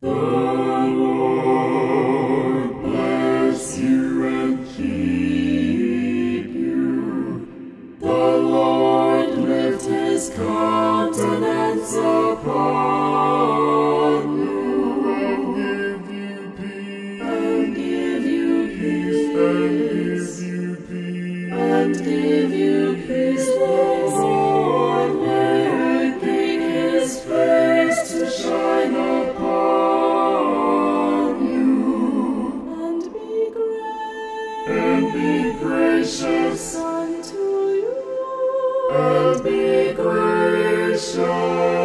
The Lord bless you and keep you. The Lord lift his countenance upon you and give you peace. And give you peace. And give you peace. The Lord make his face to shine upon you and be gracious unto you and be gracious.